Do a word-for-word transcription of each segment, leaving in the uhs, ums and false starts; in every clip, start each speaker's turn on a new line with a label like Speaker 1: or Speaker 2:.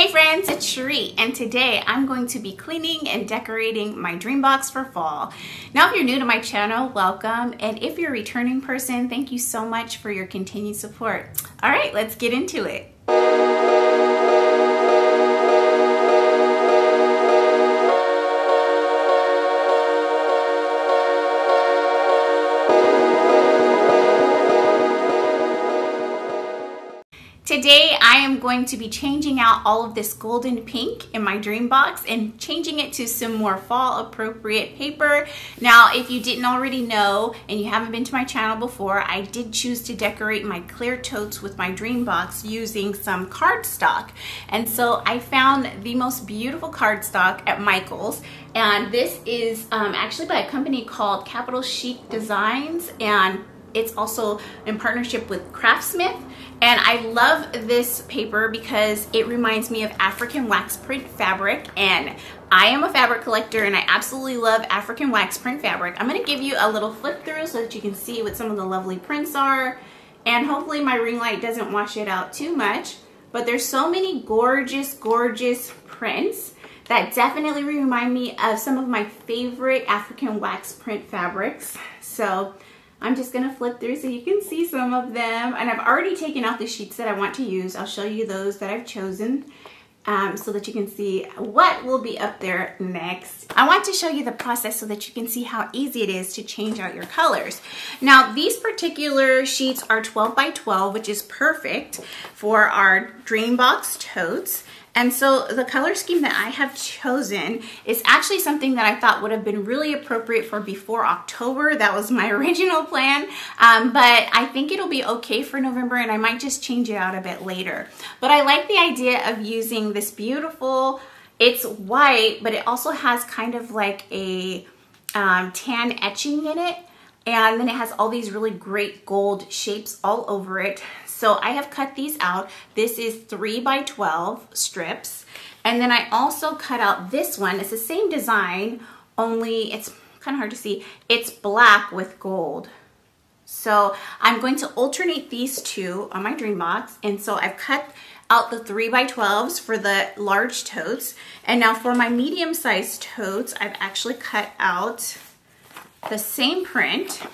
Speaker 1: Hey friends, it's Shereé, and today I'm going to be cleaning and decorating my dream box for fall. Now, if you're new to my channel, welcome, and if you're a returning person, thank you so much for your continued support. All right, let's get into it. Today I am going to be changing out all of this golden pink in my dream box and changing it to some more fall appropriate paper. Now, if you didn't already know and you haven't been to my channel before, I did choose to decorate my clear totes with my dream box using some cardstock. And so I found the most beautiful cardstock at Michael's, and this is um, actually by a company called Capital Chic Designs, and it's also in partnership with Craftsmith. And I love this paper because it reminds me of African wax print fabric, and I am a fabric collector and I absolutely love African wax print fabric. I'm gonna give you a little flip through so that you can see what some of the lovely prints are, and hopefully my ring light doesn't wash it out too much. But there's so many gorgeous, gorgeous prints that definitely remind me of some of my favorite African wax print fabrics. So I'm just gonna flip through so you can see some of them. And I've already taken out the sheets that I want to use. I'll show you those that I've chosen um, so that you can see what will be up there next. I want to show you the process so that you can see how easy it is to change out your colors. Now, these particular sheets are twelve by twelve, which is perfect for our dream box totes. And so the color scheme that I have chosen is actually something that I thought would have been really appropriate for before October. That was my original plan, um, but I think it'll be okay for November, and I might just change it out a bit later. But I like the idea of using this beautiful, it's white, but it also has kind of like a um, tan etching in it. And then it has all these really great gold shapes all over it. So I have cut these out. This is three by twelve strips. And then I also cut out this one. It's the same design, only it's kind of hard to see. It's black with gold. So I'm going to alternate these two on my dream box. And so I've cut out the three by twelves for the large totes. And now for my medium-sized totes, I've actually cut out the same print.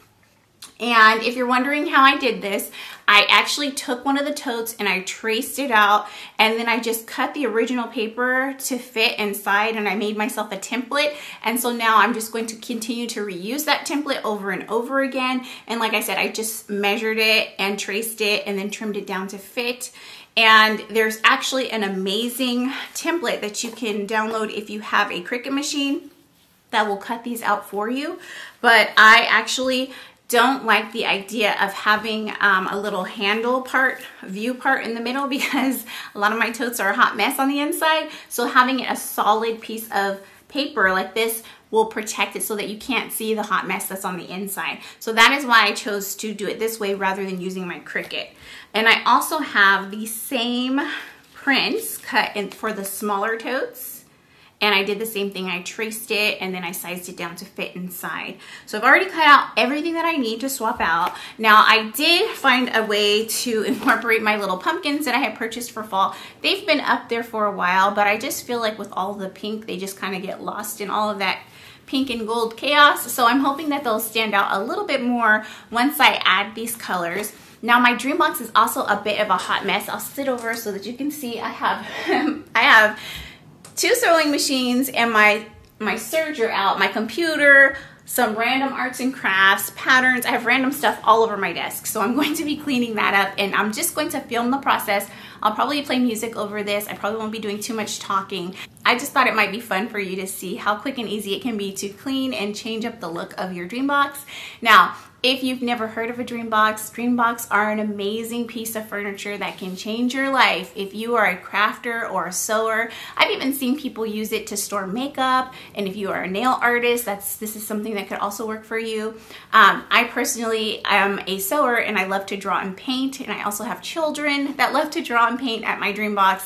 Speaker 1: And if you're wondering how I did this, I actually took one of the totes and I traced it out, and then I just cut the original paper to fit inside, and I made myself a template. And so now I'm just going to continue to reuse that template over and over again. And like I said, I just measured it and traced it and then trimmed it down to fit. And there's actually an amazing template that you can download if you have a Cricut machine that will cut these out for you. But I actually don't like the idea of having um, a little handle part, view part in the middle, because a lot of my totes are a hot mess on the inside. So having a solid piece of paper like this will protect it so that you can't see the hot mess that's on the inside. So that is why I chose to do it this way rather than using my Cricut. And I also have the same prints cut in for the smaller totes. And I did the same thing. I traced it and then I sized it down to fit inside. So I've already cut out everything that I need to swap out. Now, I did find a way to incorporate my little pumpkins that I had purchased for fall. They've been up there for a while, but I just feel like with all the pink, they just kind of get lost in all of that pink and gold chaos. So I'm hoping that they'll stand out a little bit more once I add these colors. Now, my dream box is also a bit of a hot mess. I'll sit over so that you can see I have, I have two sewing machines and my my serger out, my computer, some random arts and crafts, patterns. I have random stuff all over my desk. So I'm going to be cleaning that up, and I'm just going to film the process. I'll probably play music over this. I probably won't be doing too much talking. I just thought it might be fun for you to see how quick and easy it can be to clean and change up the look of your dream box. Now, if you've never heard of a dream box, dream box are an amazing piece of furniture that can change your life if you are a crafter or a sewer. I've even seen people use it to store makeup, and if you are a nail artist, that's this is something that could also work for you. Um, I personally am a sewer and I love to draw and paint, and I also have children that love to draw and paint at my dream box.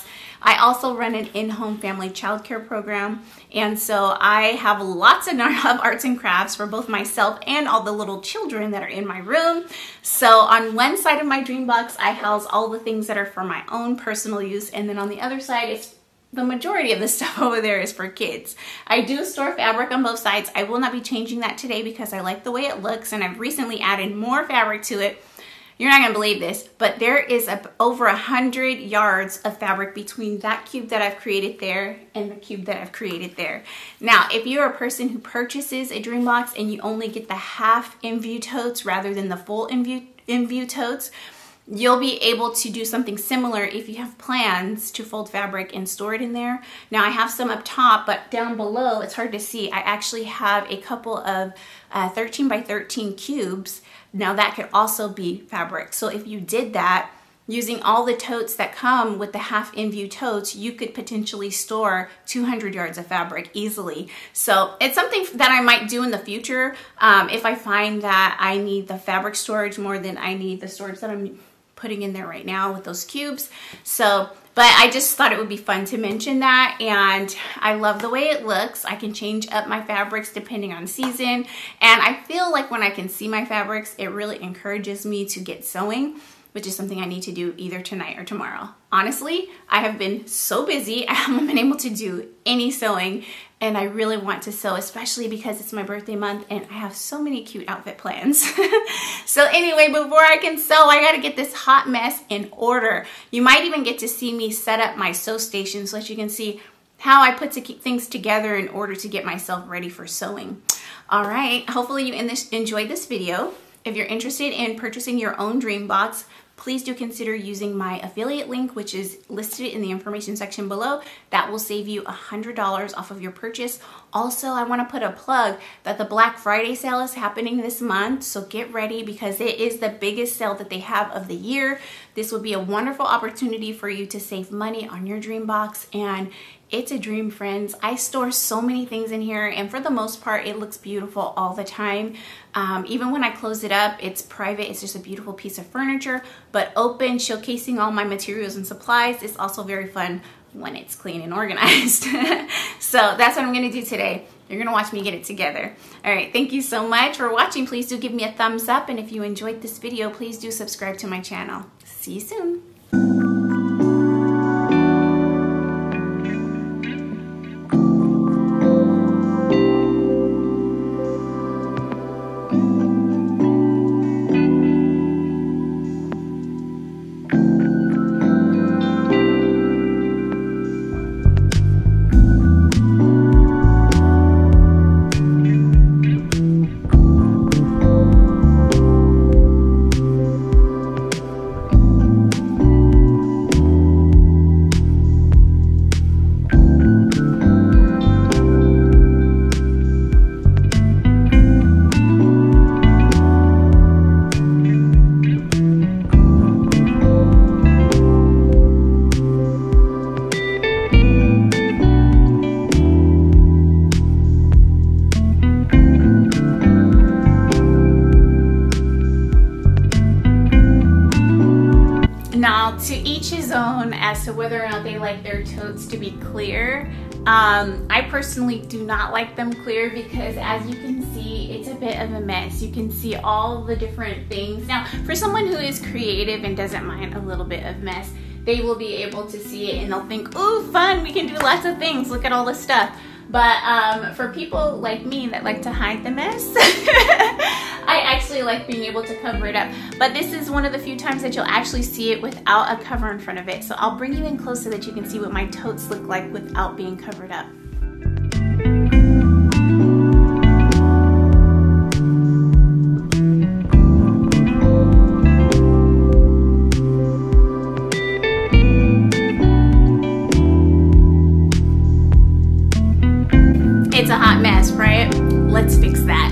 Speaker 1: I also run an in-home family childcare program, and so I have lots of arts and crafts for both myself and all the little children that are in my room. So on one side of my dream box, I house all the things that are for my own personal use, and then on the other side, it's the majority of the stuff over there is for kids. I do store fabric on both sides. I will not be changing that today because I like the way it looks, and I've recently added more fabric to it. You're not gonna believe this, but there is a, over a hundred yards of fabric between that cube that I've created there and the cube that I've created there. Now, if you're a person who purchases a dream box and you only get the half in view totes rather than the full in view, in view totes, you'll be able to do something similar if you have plans to fold fabric and store it in there. Now I have some up top, but down below, it's hard to see. I actually have a couple of uh, thirteen by thirteen cubes. Now that could also be fabric. So if you did that, using all the totes that come with the half in view totes, you could potentially store two hundred yards of fabric easily. So it's something that I might do in the future um, if I find that I need the fabric storage more than I need the storage that I'm putting in there right now with those cubes. So, but I just thought it would be fun to mention that, and I love the way it looks. I can change up my fabrics depending on season, and I feel like when I can see my fabrics, it really encourages me to get sewing, which is something I need to do either tonight or tomorrow. Honestly, I have been so busy, I haven't been able to do any sewing, and I really want to sew, especially because it's my birthday month and I have so many cute outfit plans. So anyway, before I can sew, I gotta get this hot mess in order. You might even get to see me set up my sew station so that you can see how I put to keep things together in order to get myself ready for sewing. All right, hopefully you in this, enjoyed this video. If you're interested in purchasing your own dream box, please do consider using my affiliate link, which is listed in the information section below. That will save you one hundred dollars off of your purchase. Also, I want to put a plug that the Black Friday sale is happening this month, so get ready because it is the biggest sale that they have of the year. This would be a wonderful opportunity for you to save money on your dream box, and it's a dream, friends. I store so many things in here, and for the most part, it looks beautiful all the time. Um, even when I close it up, it's private. It's just a beautiful piece of furniture, but open, showcasing all my materials and supplies is also very fun when it's clean and organized. So that's what I'm gonna do today. You're gonna watch me get it together. All right, thank you so much for watching. Please do give me a thumbs up, and if you enjoyed this video, please do subscribe to my channel. See you soon. Now, to each his own as to whether or not they like their totes to be clear. Um, I personally do not like them clear because, as you can see, it's a bit of a mess. You can see all the different things. Now, for someone who is creative and doesn't mind a little bit of mess, they will be able to see it and they'll think, ooh, fun, we can do lots of things. Look at all this stuff. But um, for people like me that like to hide the mess, I actually like being able to cover it up. But this is one of the few times that you'll actually see it without a cover in front of it. So I'll bring you in close so that you can see what my totes look like without being covered up. It's a hot mess, right? Let's fix that.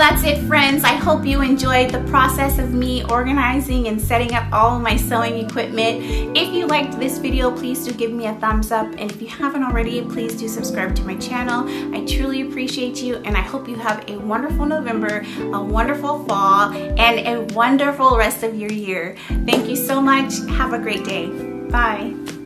Speaker 1: that's it, friends. I hope you enjoyed the process of me organizing and setting up all of my sewing equipment. If you liked this video, please do give me a thumbs up, and if you haven't already, please do subscribe to my channel. I truly appreciate you, and I hope you have a wonderful November, a wonderful fall, and a wonderful rest of your year. Thank you so much. Have a great day. Bye.